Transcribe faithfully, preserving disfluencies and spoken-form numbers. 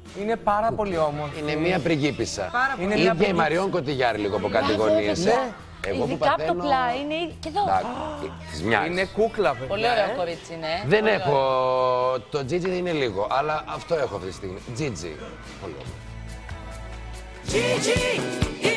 Είναι πάρα πολύ όμορφη. Είναι μία πριγκίπισσα. Είναι η ίδια η Μαριόν Κωτιγιάρη λίγο από κάτι γωνίες. Ναι. Εγώ που Ειδικά από το παθαίνω... πλάι είναι και εδώ. Της μιας. Είναι κούκλα, παιδιά. Πολύ ωραίο ε. κορίτσι είναι. Δεν Πολύ έχω... ωραίο. Το Gigi είναι λίγο, αλλά αυτό έχω αυτή τη στιγμή. Gigi. Πολύ ωραίο. Gigi